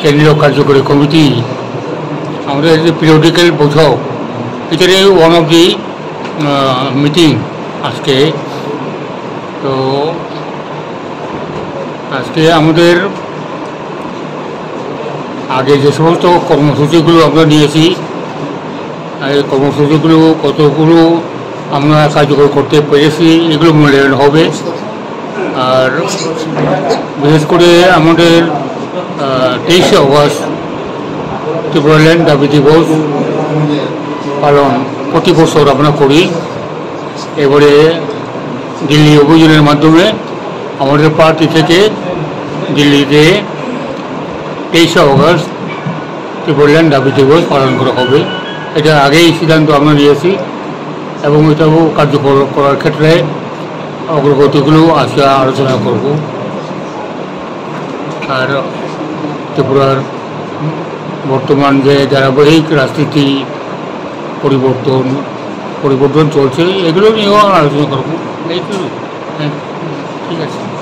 কেন্দ্রীয় কার্যকরী কমিটি আমাদের যে পিরিয়ডিক্যাল বৈঠক, এটারই ওয়ান অফ দি মিটিং আজকে। তো আজকে আমাদের আগে যে সমস্ত কর্মসূচিগুলো আমরা নিয়েছি, এই কর্মসূচিগুলো কতগুলো আমরা কার্যকর করতে পেরেছি এগুলো মূল্যায়ন হবে। আর বিশেষ করে আমাদের 23শে অগস্ট ত্রিপুরাল্যান্ড দাবি দিবস পালন প্রতি বছর আমরা করি। এবারে দিল্লি অভিযানের মাধ্যমে আমাদের পার্টি থেকে দিল্লিতে 23শে অগস্ট ত্রিপুরাল্যান্ড দাবি দিবস পালন করা হবে। এটা আগেই সিদ্ধান্ত আমরা নিয়েছি এবং এটাও কার্যকর করার ক্ষেত্রে অগ্রগতিগুলো আজকে আলোচনা করব। আর ত্রিপুরার বর্তমান যে ধারাবাহিক রাজনীতি পরিবর্তন চলছে, এগুলো নিয়েও আলোচনা করব। এইগুলো, হ্যাঁ, ঠিক আছে।